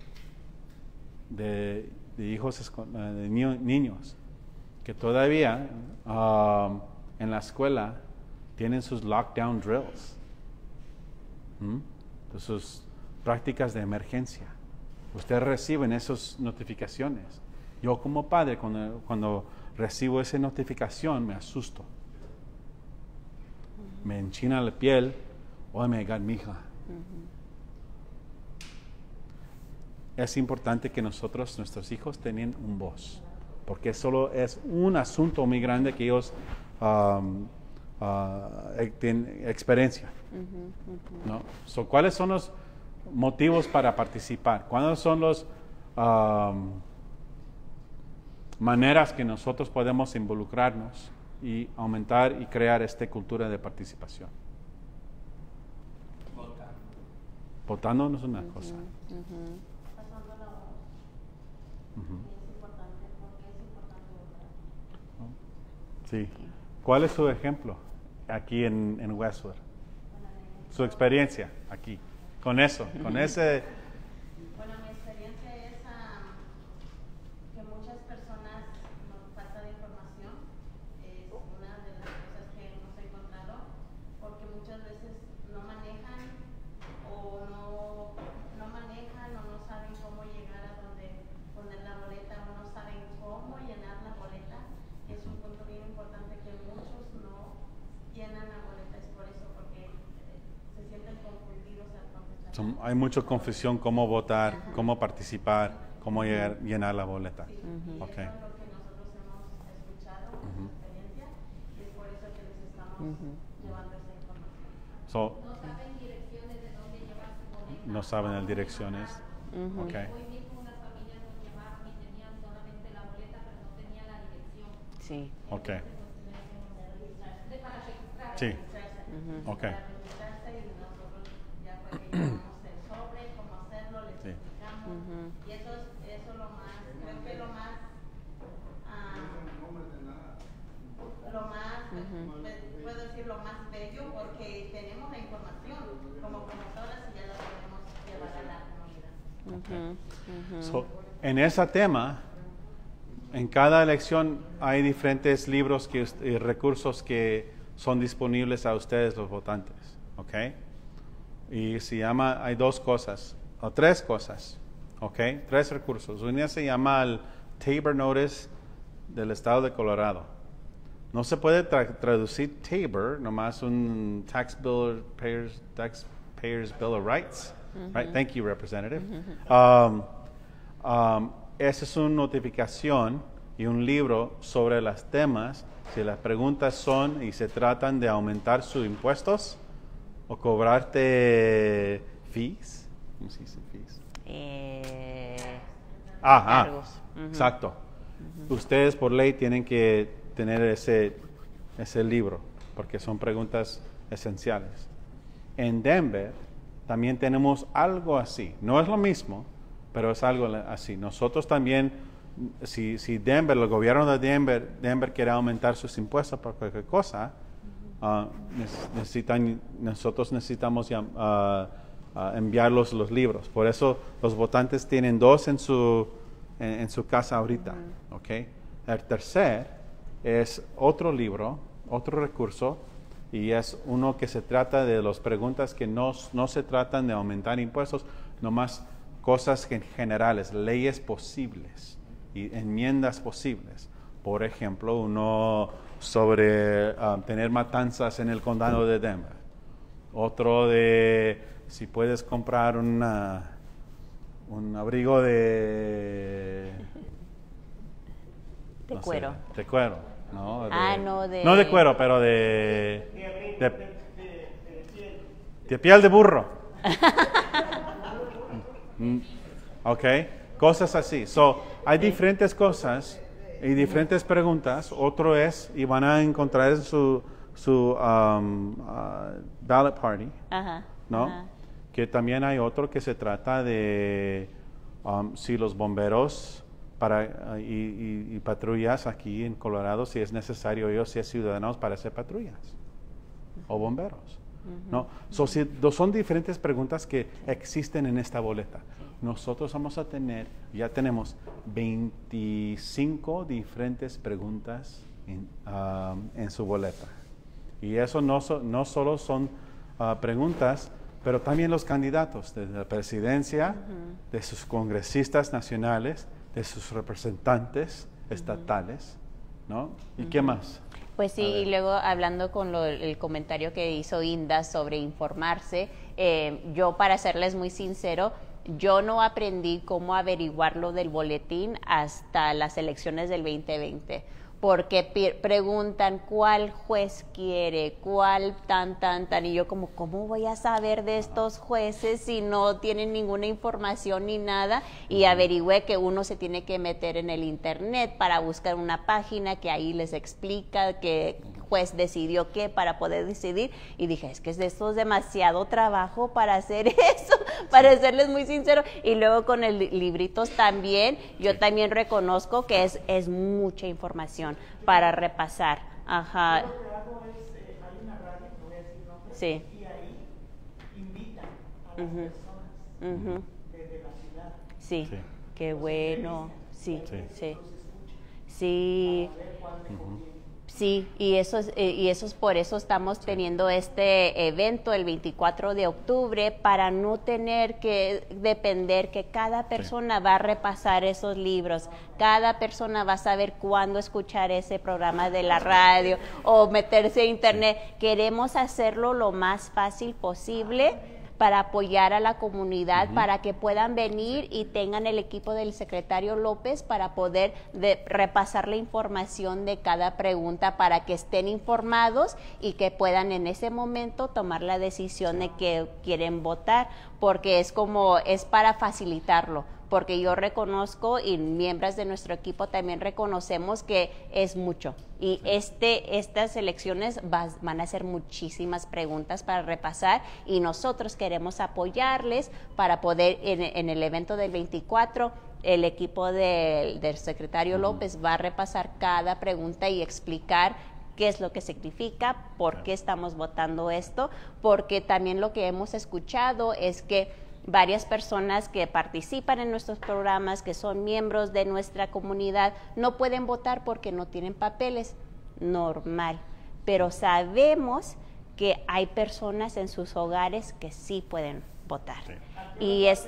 de, de hijos, de niños, que todavía um, en la escuela tienen sus lockdown drills, ¿Mm? sus prácticas de emergencia. Ustedes reciben esas notificaciones. Yo como padre, cuando, cuando recibo esa notificación, me asusto. Uh-huh. Me enchina la piel. Oh my God, mija. Uh-huh. es importante que nosotros, nuestros hijos, tengan un voz, porque solo es un asunto muy grande que ellos um, uh, tienen experiencia. Ujú, ujú. ¿No? So, ¿cuáles son los motivos para participar? ¿Cuáles son las um, maneras que nosotros podemos involucrarnos y aumentar y crear esta cultura de participación? Votar. Votando no es una cosa. Ujú. Pasando la voz. Ujú. Y es importante, porque es importante votar. Sí. ¿Cuál es su ejemplo aquí en, en Westwood? Su experiencia aquí, con eso, con ese... Bueno, mi experiencia es ah, que muchas personas nos falta de información. Es una de las cosas que hemos encontrado, porque muchas veces no manejan o no, no manejan o no saben cómo llegar a donde poner la boleta o no saben cómo llenar la boleta. Es un punto bien importante que muchos no llenan la boleta, es por eso, porque eh, se sienten confundidos al contestar. Son- hay mucha confusión cómo votar, cómo participar, cómo llegar- llenar la boleta. Sí, Ujú. y Ok. eso es lo que nosotros hemos escuchado, Ujú. nuestra experiencia, y es por eso que les estamos Ujú. llevando esa información. So, No saben direcciones de dónde llevar su boleta. no saben las direcciones. Ujú. Ok. Hoy mismo unas familias nos llamaron y tenían solamente la boleta, pero no tenían la dirección. Sí. Ok. De para registrar, Sí. registrarse. Ujú. Ok. Para registrarse y nosotros ya fue que llevamos el sobre, cómo hacerlo, les Sí. explicamos. Ujú. Y eso es eso es lo más, creo que lo más, ah, lo más, Ujú. pues, puedo decir lo más bello, porque tenemos la información como promotoras y ya la podemos llevar a la comunidad. Ujú, ujú. So, en ese tema, en cada elección hay diferentes libros que, us- y recursos que son disponibles a ustedes los votantes, ¿ok? Y se llama, hay dos cosas, o tres cosas, ¿ok? Tres recursos. Una se llama el Tabor Notice del estado de Colorado. No se puede tra- traducir Tabor, nomás un tax bill, payers, taxpayers Bill of Rights. Right? Thank you, Representative. Um, um, esa es una notificación y un libro sobre los temas. Si las preguntas son y se tratan de aumentar sus impuestos o cobrarte fees. ¿Cómo se dice fees? Eh, Ah, ah, cargos. Ujú. exacto. Ustedes por ley tienen que tener ese, ese libro porque son preguntas esenciales. En Denver también tenemos algo así. No es lo mismo, pero es algo la- así. Nosotros también, si, si Denver, el gobierno de Denver, Denver quiere aumentar sus impuestos por cualquier cosa, ah, neces- necesitan, nosotros necesitamos llam- ah, ah, enviarlos los libros. Por eso los votantes tienen dos en su, en, en su casa ahorita. ¿Ok? El tercer es otro libro, otro recurso, y es uno que se trata de las preguntas que no, no se tratan de aumentar impuestos, nomás cosas gen- generales, leyes posibles y enmiendas posibles. Por ejemplo, uno sobre ah, tener matanzas en el condado de Denver. Otro de si puedes comprar una, un abrigo de... De no sé, cuero. de cuero, ¿no? Ah, De- no, de- No de cuero, pero de... De, de piel de burro. Mm, ok, cosas así. So, hay diferentes cosas y diferentes preguntas. Otro es, y van a encontrar en su, su um, uh, ballot party, Ajá. ¿no? Ajá. Que también hay otro que se trata de um, si los bomberos para, uh, y, y- y patrullas aquí en Colorado, si es necesario ellos ser ciudadanos para hacer patrullas o bomberos. ¿No? So, si- do- son diferentes preguntas que existen en esta boleta. Nosotros vamos a tener, ya tenemos veinticinco diferentes preguntas en, um, en su boleta. Y eso no, so- no solo son uh, preguntas, pero también los candidatos de la presidencia, de sus congresistas nacionales, de sus representantes estatales, ¿no? ¿Y qué más? Pues sí, A ver. y luego hablando con lo- el comentario que hizo Inda sobre informarse, eh, yo para serles muy sincero, Yo no aprendí cómo averiguar lo del boletín hasta las elecciones del veinte veinte, porque preguntan cuál juez quiere, cuál tan, tan, tan, y yo como, ¿cómo voy a saber de estos jueces si no tienen ninguna información ni nada? Y averigüé que uno se tiene que meter en el internet para buscar una página que ahí les explica que juez decidió qué para poder decidir, y dije, es que es de esto es demasiado trabajo para hacer eso, para serles muy sincero. Y luego con el libritos también, yo sí. también reconozco que es, es mucha información para repasar. Ajá. Yo lo que hago es, eh, hay una radio, no voy a decir nombres, sí. y ahí invitan a las uh-huh. personas uh-huh. de, de la ciudad. Sí, sí. Qué bueno, sí, sí. Sí. sí. Para ver cuál me conviene. Sí, y eso es, y eso es por eso estamos teniendo este evento el veinticuatro de octubre, para no tener que depender que cada persona va a repasar esos libros, cada persona va a saber cuándo escuchar ese programa de la radio o meterse a internet. Queremos hacerlo lo más fácil posible para apoyar a la comunidad, uh-huh. para que puedan venir y tengan el equipo del secretario López para poder de, repasar la información de cada pregunta, para que estén informados y que puedan en ese momento tomar la decisión de que quieren votar, porque es como, es para facilitarlo, porque yo reconozco y miembros de nuestro equipo también reconocemos que es mucho, y este estas elecciones va, van a ser muchísimas preguntas para repasar, y nosotros queremos apoyarles para poder en, en el evento del veinticuatro el equipo de, del secretario uh-huh. López va a repasar cada pregunta y explicar qué es lo que significa, por qué estamos votando esto, porque también lo que hemos escuchado es que varias personas que participan en nuestros programas, que son miembros de nuestra comunidad, no pueden votar porque no tienen papeles. Normal. Pero sabemos que hay personas en sus hogares que sí pueden votar. Sí. Y es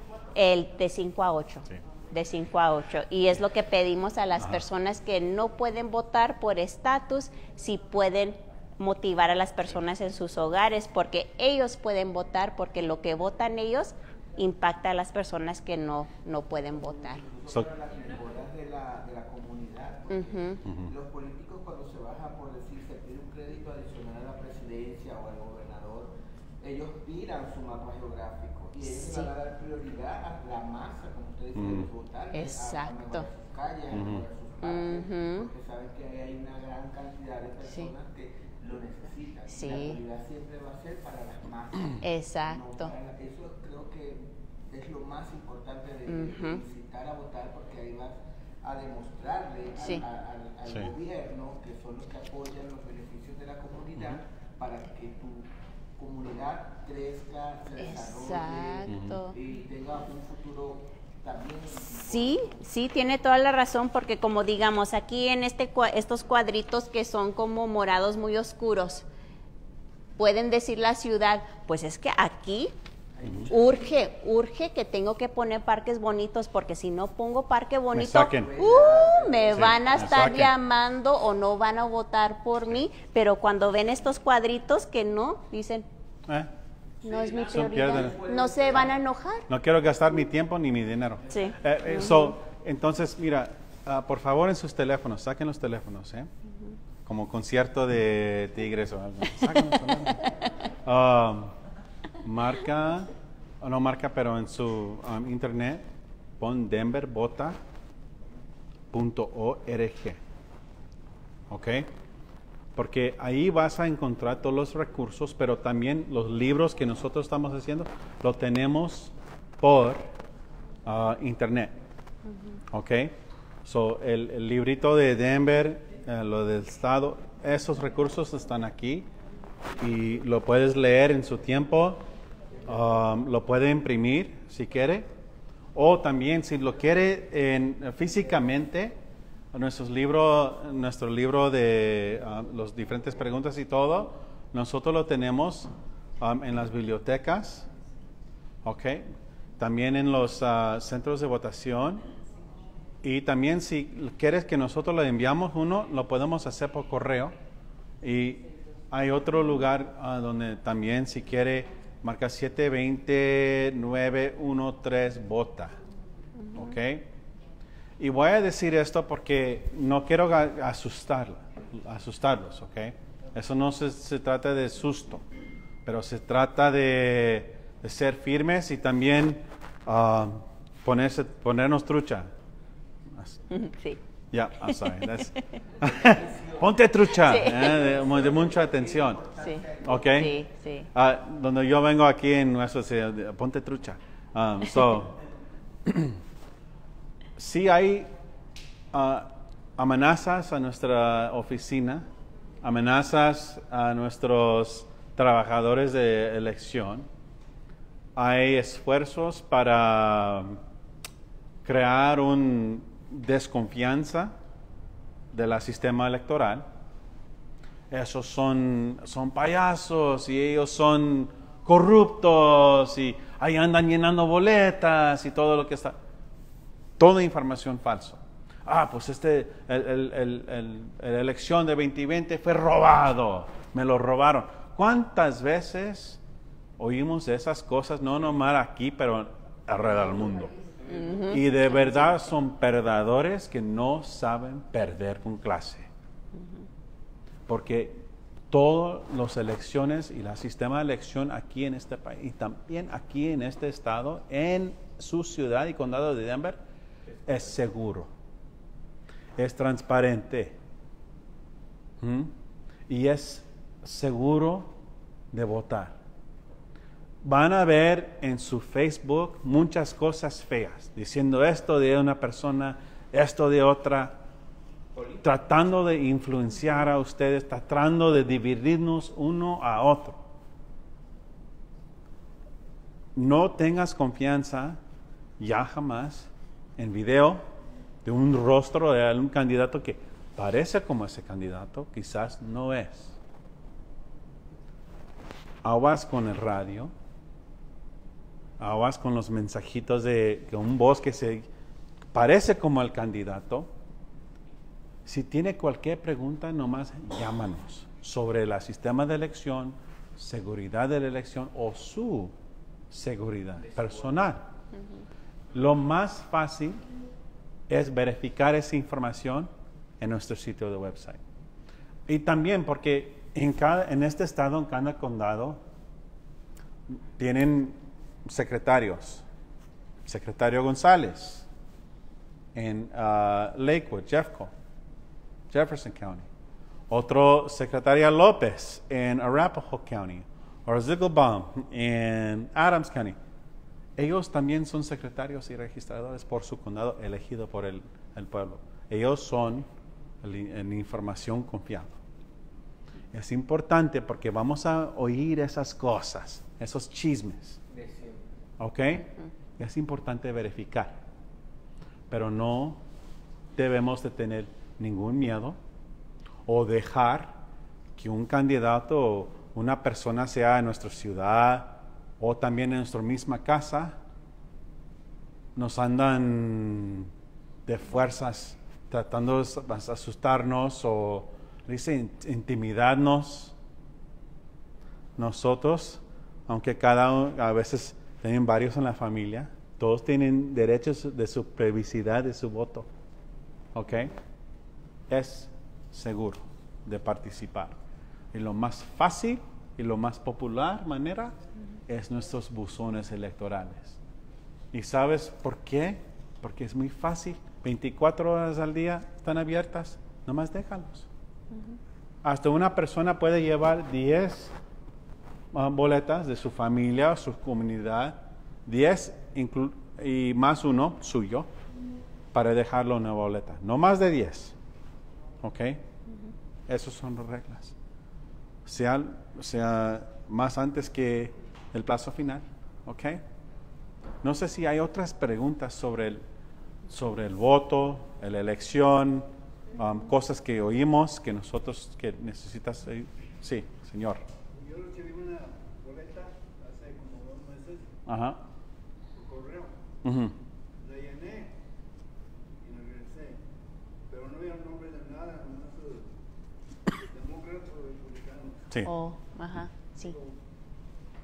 el de cinco a ocho. Sí. De cinco a ocho. Y es lo que pedimos a las Ajá. personas que no pueden votar por estatus, si pueden motivar a las personas en sus hogares, porque ellos pueden votar, porque lo que votan ellos impacta a las personas que no, no pueden votar. So, las figuras de la, de la comunidad, uh-huh. uh-huh. los políticos cuando se baja, por decir, se pide un crédito adicional a la presidencia o al gobernador, ellos miran su mapa geográfico y ellos sí. van a dar prioridad a la masa, como ustedes dicen, uh-huh. los votantes, exacto. a, a mejorar sus calles, uh-huh. a mejorar sus parques, uh-huh. porque saben que hay una gran cantidad de personas sí. que lo necesitan. Sí. La prioridad siempre va a ser para las masas. Exacto. No para, eso creo que es lo más importante de, uh-huh. de incitar a votar, porque ahí vas a demostrarle sí. al, al, al sí. gobierno, que son los que apoyan los beneficios de la comunidad, uh-huh. para que tu comunidad crezca, se desarrolle uh-huh. y tenga un futuro también. Sí, sí, tiene toda la razón, porque como digamos, aquí en este estos cuadritos que son como morados muy oscuros, pueden decir la ciudad, pues es que aquí urge, urge que tengo que poner parques bonitos, porque si no pongo parque bonito, me, uh, me sí, van a me estar saquen. llamando o no van a votar por mí, pero cuando ven estos cuadritos que no, dicen... ¿Eh? No es mi Son prioridad. pierden. No se van a enojar. No quiero gastar mi tiempo ni mi dinero. Sí. Eh, eh, uh-huh. so, entonces, mira, uh, por favor en sus teléfonos, saquen los teléfonos, ¿eh? Uh-huh. Como concierto de Tigres o algo. Saquen los teléfonos. Um, marca, oh, no marca, pero en su um, internet, pon denver vota punto org. ¿Ok? Porque ahí vas a encontrar todos los recursos, pero también los libros que nosotros estamos haciendo, lo tenemos por uh, internet. Uh-huh. ¿Ok? So, el, el librito de Denver, uh, lo del estado, esos recursos están aquí y lo puedes leer en su tiempo, um, lo puede imprimir si quiere, o también si lo quiere en, físicamente. Nuestros libros, nuestro libro de uh, las diferentes preguntas y todo, nosotros lo tenemos um, en las bibliotecas, ¿ok? También en los uh, centros de votación, y también si quieres que nosotros le enviamos uno, lo podemos hacer por correo, y hay otro lugar uh, donde también si quiere marca siete dos cero nueve uno tres vota. ¿Ok? Y voy a decir esto porque no quiero asustar, asustarlos, ¿ok? Eso no se, se trata de susto, pero se trata de, de ser firmes y también uh, ponerse, ponernos trucha. Sí. Ya, yeah, I'm sorry. That's ponte trucha, Sí. eh, de, de mucha atención. Sí. ¿Ok? Sí, sí. Uh, donde yo vengo aquí en nuestro, ponte trucha. Um, so, sí hay uh, amenazas a nuestra oficina, amenazas a nuestros trabajadores de elección. Hay esfuerzos para crear una desconfianza del sistema electoral. Esos son, son payasos y ellos son corruptos y ahí andan llenando boletas y todo lo que está. Toda información falsa. Ah, pues este, el, el, el, el, la elección de veinte veinte fue robado, me lo robaron. ¿Cuántas veces oímos de esas cosas, no nomás aquí, pero alrededor del mundo? Uh-huh. Y de verdad son perdedores que no saben perder con clase. Uh-huh. Porque todas las elecciones y el sistema de elección aquí en este país, y también aquí en este estado, en su ciudad y condado de Denver, es seguro, es transparente, ¿Mm? y es seguro de votar. Van a ver en su Facebook muchas cosas feas, diciendo esto de una persona, esto de otra, tratando de influenciar a ustedes, tratando de dividirnos uno a otro. No tengas confianza ya jamás en video de un rostro de un candidato que parece como ese candidato, quizás no es. Aguas con el radio, aguas con los mensajitos de, de un voz que se parece como el candidato. Si tiene cualquier pregunta, nomás llámanos sobre el sistema de elección, seguridad de la elección o su seguridad personal. Uh-huh. Lo más fácil es verificar esa información en nuestro sitio de website. Y también porque en, cada, en este estado, en cada condado, tienen secretarios. Secretario González en uh, Lakewood, Jeffco, Jefferson County. Otro secretaria López en Arapahoe County. O Zieglebaum en Adams County. Ellos también son secretarios y registradores por su condado elegido por el, el pueblo. Ellos son la información confiable. Es importante porque vamos a oír esas cosas, esos chismes. ¿Ok? Uh-huh. Es importante verificar. Pero no debemos de tener ningún miedo o dejar que un candidato o una persona sea en nuestra ciudad o también en nuestra misma casa, nos andan de fuerzas tratando de asustarnos o dice intimidarnos. Nosotros, aunque cada uno, a veces tienen varios en la familia, todos tienen derechos de su privacidad de su voto. ¿Ok? Es seguro de participar. Y lo más fácil y lo más popular manera es nuestros buzones electorales. ¿Y sabes por qué? Porque es muy fácil. veinticuatro horas al día están abiertas. Nomás déjalos. Uh-huh. Hasta una persona puede llevar diez uh, boletas de su familia, su comunidad, diez inclu- y más uno suyo, para dejarlo en una boleta. No más de diez. ¿Ok? Uh-huh. Esas son las reglas. Sea, sea más antes que el plazo final. ¿Ok? No sé si hay otras preguntas sobre el, sobre el voto, la elección, um, cosas que oímos que nosotros que necesitas. Eh, sí, señor. Yo recibí una boleta hace como dos meses. Ajá. Por correo. Uh-huh. La llené y la regresé, pero no había nombre de nada, nomás de demócrata o republicano. Sí. Oh, ajá, sí.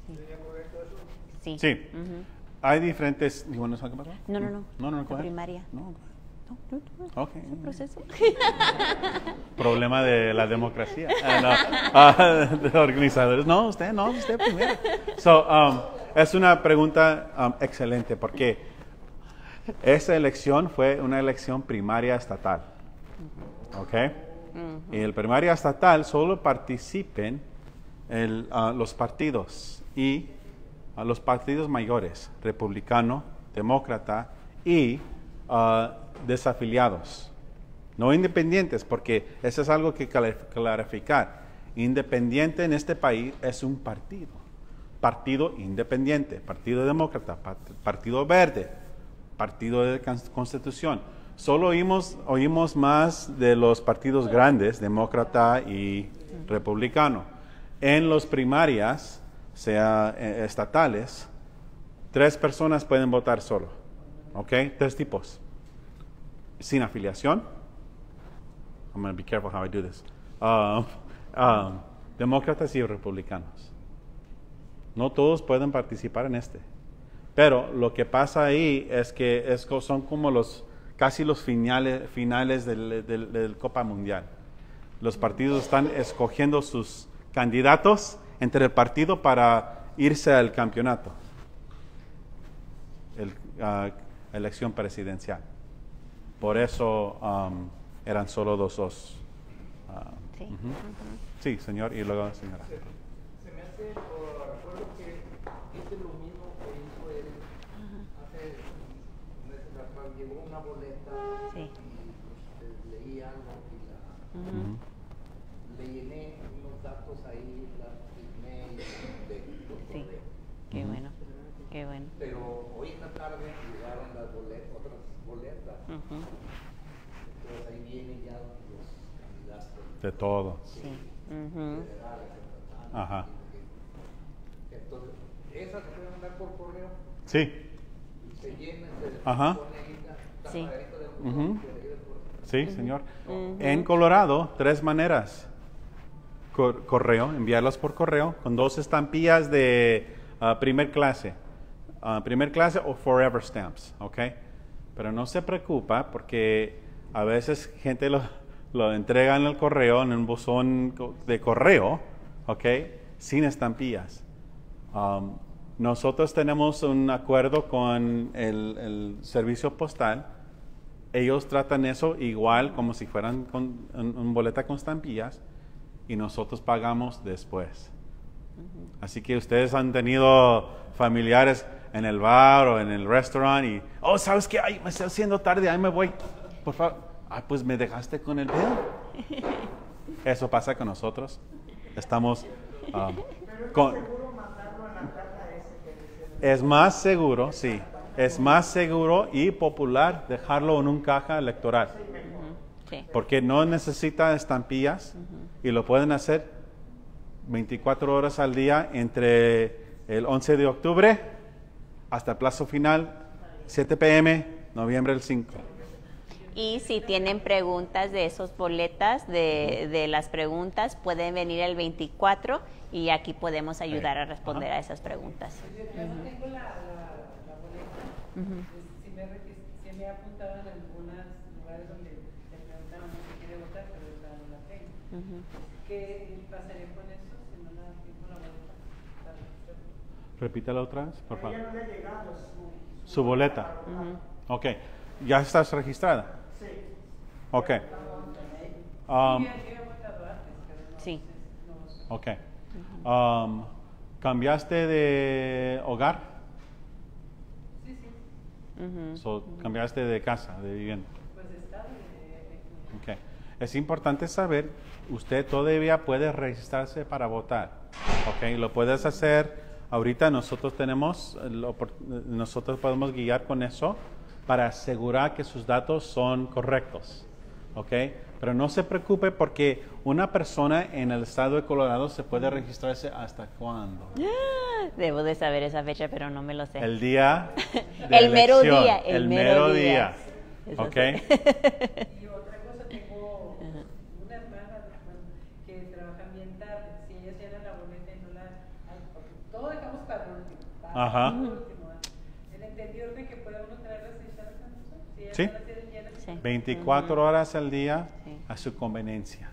¿Sería correcto eso? Sí. Sí. Ujú. Hay diferentes... ¿You want to talk about that? No, no, no. No, no, La go ahead. primaria. No, No, no, no. Ok. Es un proceso. Problema de la democracia. Ah, no. Ah, de organizadores. No, usted, no, usted primero. So, um, es una pregunta um, excelente porque esa elección fue una elección primaria estatal. ¿Ok? Y el primaria estatal solo participen el, uh, los partidos y uh, los partidos mayores, republicano, demócrata y uh, desafiliados. No independientes, porque eso es algo que clar- clarificar. Independiente en este país es un partido. Partido independiente, Partido Demócrata, part- Partido Verde, Partido de Cons- Constitución. Solo oímos, oímos más de los partidos grandes, Demócrata y Republicano. En las primarias, sea eh, estatales, tres personas pueden votar solo. ¿Ok? Tres tipos. Sin afiliación. I'm going to be careful how I do this. Um, um, demócratas y republicanos. No todos pueden participar en este. Pero lo que pasa ahí es que es, son como los casi los finales, finales del, del, del Copa Mundial. Los partidos están escogiendo sus candidatos entre el partido para irse al campeonato. El, uh, elección presidencial. Por eso um, eran solo dos. dos. Uh, Sí. ujú. Ujú. Sí, señor, y luego señora. Se, se me hace, o recuerdo que hice lo mismo que hizo él hace meses atrás. Llegó una boleta Sí. y pues, leí algo y la, Ujú. Ujú. le llené unos datos ahí, la firmé y la mandé por Sí. correo. Qué bueno. Qué bueno. Pero hoy en la tarde llegaron las boletas, otras boletas. Ujú. Entonces ahí vienen ya los candidatos De todo. Sí. Ujú. federales, estatales. Ajá. Entonces, esas se pueden mandar por correo Sí. y se llenan, se Ajá. pone ahí la, la Sí. pajarita del Ujú. buzón que le ayuda por- Sí, señor. Ujú. En Colorado, tres maneras. Cor- correo, enviarlos por correo, con dos estampillas de uh, primer clase. Uh, primer clase o forever stamps, ¿ok? Pero no se preocupa porque a veces gente lo, lo entrega en el correo, en un buzón co- de correo, ¿ok? Sin estampillas. Um, nosotros tenemos un acuerdo con el, el servicio postal. Ellos tratan eso igual como si fueran con un, un boleta con estampillas y nosotros pagamos después. Así que ustedes han tenido familiares en el bar o en el restaurante y, oh, ¿sabes qué? Ay, me está haciendo tarde, ahí me voy. Por favor. Ah, pues me dejaste con el bill. Eso pasa con nosotros. Estamos um, con... Seguro mandarlo a la caja ese que dice. Es más seguro, sí. Es más seguro y popular dejarlo en un caja electoral. Ujú. Sí. Porque no necesita estampillas y lo pueden hacer veinticuatro horas al día entre el once de octubre hasta el plazo final, siete p m, noviembre el cinco. Y si tienen preguntas de esos boletas, de, de las preguntas, pueden venir el veinticuatro y aquí podemos ayudar a responder Ajá. a esas preguntas. Yo no tengo la, la, la boleta. Ujú. Sí me, regis- sí me he apuntado en algunos lugares donde te preguntaron si quiere votar, pero esa no la tengo. Ujú. ¿Qué pasaré con eso si no la tengo la boleta? Para hacerlo. Repítela otra vez, por A favor. ella no le ha llegado su, Su boleta. Ujú. Ok. ¿Ya estás registrada? Sí. Ok. Um, Sí, yo había votado antes, pero no Sí. sé, no sé. ok. Um, ¿Cambiaste de hogar? Sí, sí, Ujú. So, ¿cambiaste de casa, de vivienda? pues está de... Ok. Es importante saber, usted todavía puede registrarse para votar. Ok, lo puedes hacer. Ahorita nosotros tenemos, la opor- nosotros podemos guiar con eso para asegurar que sus datos son correctos. Ok, pero no se preocupe porque una persona en el estado de Colorado se puede registrarse hasta cuándo. Debo de saber esa fecha, pero no me lo sé. El día de El mero elección, día, el mero día. Eso Ok. sí. Y otra cosa, tengo una hermana bueno, que trabaja bien tarde. Si ella cierra la boleta y no la... ay, porque todo dejamos para el último. Para Ajá. el último. El entendido de que podemos traerlas y echarlas a nosotros. Si ellas Sí. no las tienen llenas, Sí. veinticuatro horas al día Sí. a su conveniencia.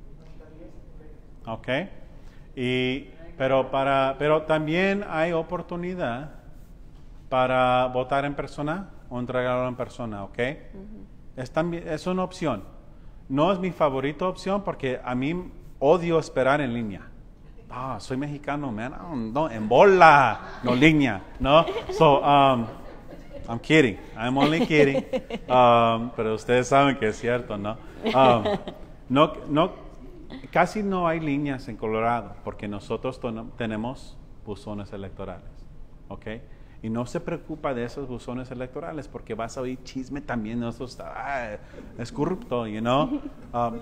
¿Ok? Y, pero, para, pero también hay oportunidad para votar en persona o entregarlo en persona, ¿ok? es, también, es una opción. No es mi favorita opción porque a mí odio esperar en línea. Ah, soy mexicano, man. Oh, no, en bola, no línea, ¿no? So, um, I'm kidding. I'm only kidding. Um, pero ustedes saben que es cierto, ¿no? Um, no, no, casi no hay líneas en Colorado porque nosotros ton- tenemos buzones electorales, ¿ok? Y no se preocupa de esos buzones electorales porque vas a oír chisme también. ¿No? Eso está, ah, es corrupto, you know? Um,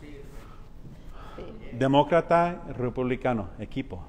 Demócrata, republicano, equipo.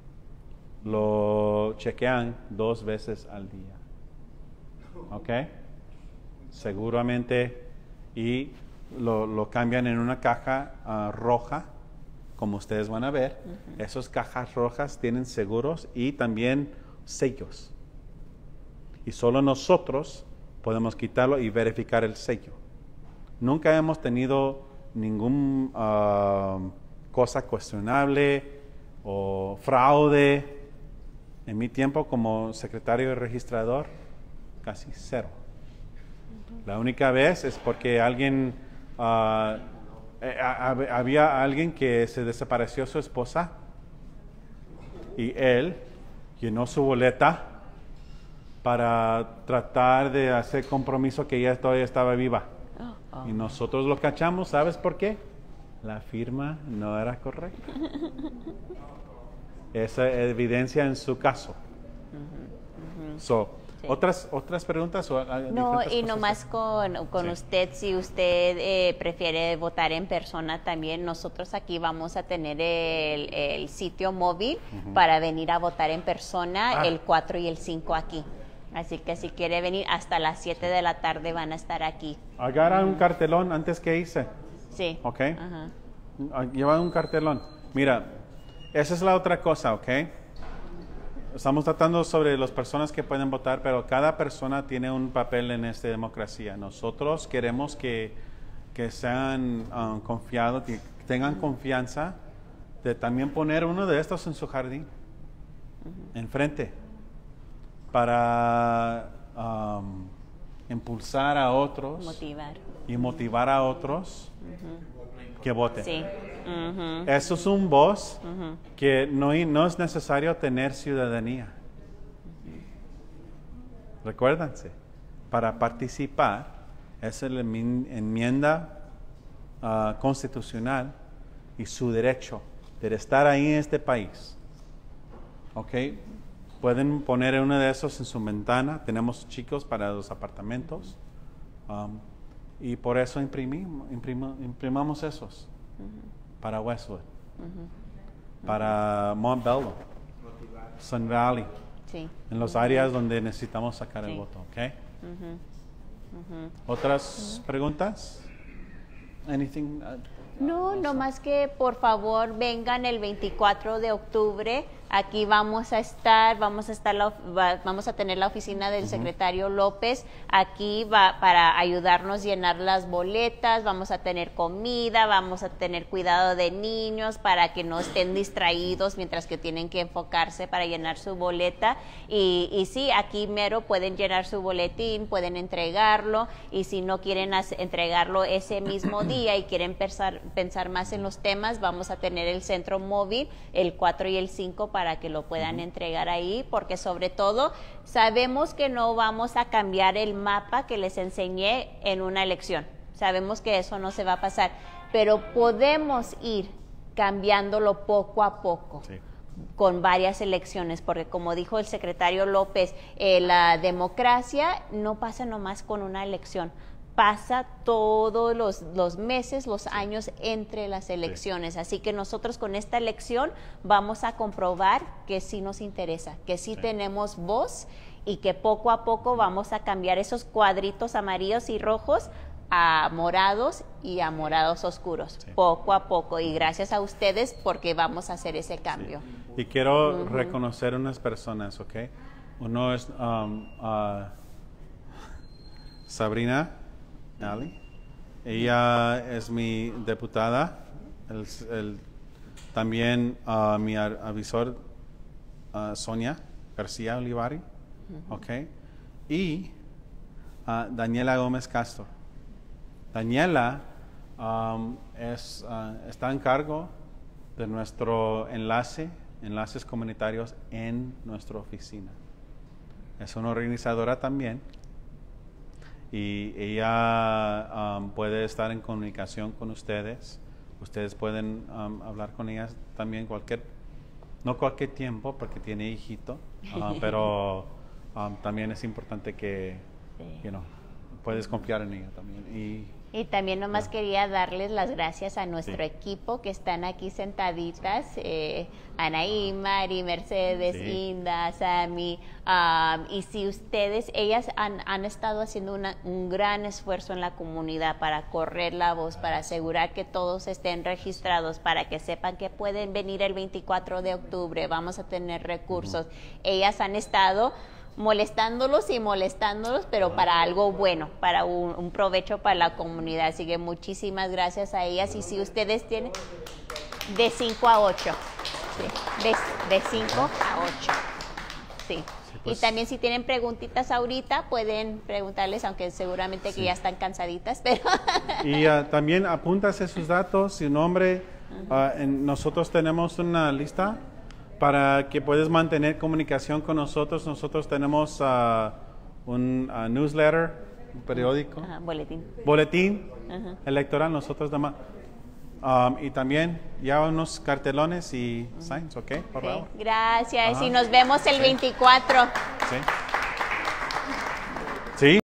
Lo chequean dos veces al día. ¿Ok? Seguramente. Y lo, lo cambian en una caja uh, roja, como ustedes van a ver. Uh-huh. Esas cajas rojas tienen seguros y también sellos. Y solo nosotros podemos quitarlo y verificar el sello. Nunca hemos tenido ningún uh, cosa cuestionable o fraude. En mi tiempo como secretario y registrador, casi cero. La única vez es porque alguien, uh, eh, había alguien que se desapareció su esposa y él llenó su boleta para tratar de hacer compromiso que ella todavía estaba viva. Oh, oh. Y nosotros lo cachamos, ¿sabes por qué? La firma no era correcta. Esa evidencia en su caso. Uh-huh, uh-huh. So, sí. ¿otras, ¿Otras preguntas? O, no, y nomás con, con sí. usted, si usted eh, prefiere votar en persona también, nosotros aquí vamos a tener el, el sitio móvil uh-huh. para venir a votar en persona, ah. el cuatro y el cinco aquí. Así que si quiere venir, hasta las siete de la tarde van a estar aquí. Agarra un cartelón antes que hice. Sí. ¿Ok? Uh-huh. Lleva un cartelón. Mira, esa es la otra cosa, ¿ok? Estamos tratando sobre las personas que pueden votar, pero cada persona tiene un papel en esta democracia. Nosotros queremos que, que sean um, confiados, que tengan confianza de también poner uno de estos en su jardín, uh-huh. enfrente, para um, impulsar a otros motivar. y motivar a otros uh-huh. que voten. Sí. Uh-huh. Eso es un voz uh-huh. que no, no es necesario tener ciudadanía. Uh-huh. Recuérdense, para participar es la enmienda uh, constitucional y su derecho de estar ahí en este país. ¿Ok? Pueden poner uno de esos en su ventana. Tenemos chicos para los apartamentos. Um, y por eso imprimimos, imprima, imprimamos esos. Uh-huh. Para Westwood. Uh-huh. Para Mont Bello. Sun Valley. Sí. En las áreas donde necesitamos sacar sí. el voto. ¿Ok? Uh-huh. Uh-huh. ¿Otras uh-huh. preguntas? Anything? Uh, No, no más que por favor vengan el veinticuatro de octubre. Aquí vamos a estar, vamos a estar, la, va, vamos a tener la oficina del uh-huh. secretario López. Aquí va para ayudarnos a llenar las boletas. Vamos a tener comida, vamos a tener cuidado de niños para que no estén distraídos mientras que tienen que enfocarse para llenar su boleta. Y, y sí, aquí mero pueden llenar su boletín, pueden entregarlo. Y si no quieren hacer, entregarlo ese mismo día y quieren pensar pensar más en los temas, vamos a tener el centro móvil, el cuatro y el cinco, para que lo puedan uh-huh. entregar ahí, porque sobre todo sabemos que no vamos a cambiar el mapa que les enseñé en una elección. Sabemos que eso no se va a pasar, pero podemos ir cambiándolo poco a poco. Sí. Con varias elecciones, porque como dijo el secretario López, eh, la democracia no pasa nomás con una elección. Pasa todos los, los meses, los sí. años entre las elecciones. Sí. Así que nosotros con esta elección vamos a comprobar que sí nos interesa, que sí, sí tenemos voz y que poco a poco vamos a cambiar esos cuadritos amarillos y rojos a morados y a morados oscuros, sí. poco a poco. Y gracias a ustedes porque vamos a hacer ese cambio. Sí. Y quiero uh-huh. reconocer unas personas, ¿ok? Uno es um, uh, Sabrina Ali. Ella es mi diputada. El, el, también uh, mi avisor uh, Sonia García Olivari. Uh-huh. ¿Ok? Y uh, Daniela Gómez Castro. Daniela um, es, uh, está en cargo de nuestro enlace, enlaces comunitarios en nuestra oficina. Es una organizadora también y ella um, puede estar en comunicación con ustedes. Ustedes pueden um, hablar con ella también cualquier, no cualquier tiempo porque tiene hijito, uh, pero um, también es importante que, sí. you know, puedes confiar en ella también. Y, Y también nomás yeah. quería darles las gracias a nuestro sí. equipo que están aquí sentaditas, eh, Anaí, Mari, Mercedes, sí. Inda, Sammy, um, y si ustedes, ellas han, han estado haciendo una, un gran esfuerzo en la comunidad para correr la voz, para asegurar que todos estén registrados, para que sepan que pueden venir el veinticuatro de octubre, vamos a tener recursos. Uh-huh. Ellas han estado molestándolos y molestándolos, pero para algo bueno, para un, un provecho para la comunidad. Así que muchísimas gracias a ellas. Y si ustedes tienen de cinco a ocho, sí, de, de cinco a ocho, sí. Sí, pues. Y también si tienen preguntitas ahorita, pueden preguntarles, aunque seguramente que sí. ya están cansaditas, pero... Y uh, también apúntase sus datos, su nombre. Uh-huh. uh, en, nosotros tenemos una lista para que puedas mantener comunicación con nosotros. Nosotros tenemos uh, un uh, newsletter, un periódico. Uh-huh, boletín. Boletín uh-huh. electoral, nosotros demás. Um, y también ya unos cartelones y uh-huh. signs, ¿ok? Por favor. Sí, gracias. Uh-huh. Y nos vemos el sí. veinticuatro. Sí. Sí.